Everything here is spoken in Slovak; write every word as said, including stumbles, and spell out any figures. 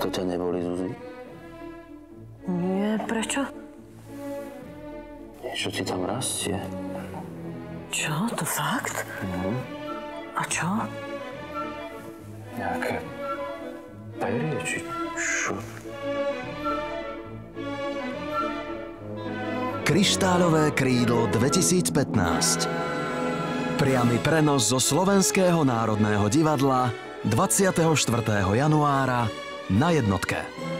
To ťa neboli, Zuzi? Nie, prečo? Niečo ti tam rastie. Čo? To fakt? Mhm. A čo? Nejaké perie, či čo? Kryštálové krídlo dvetisícpätnásť. Priamy prenos zo Slovenského národného divadla dvadsiateho štvrtého januára na jednotke.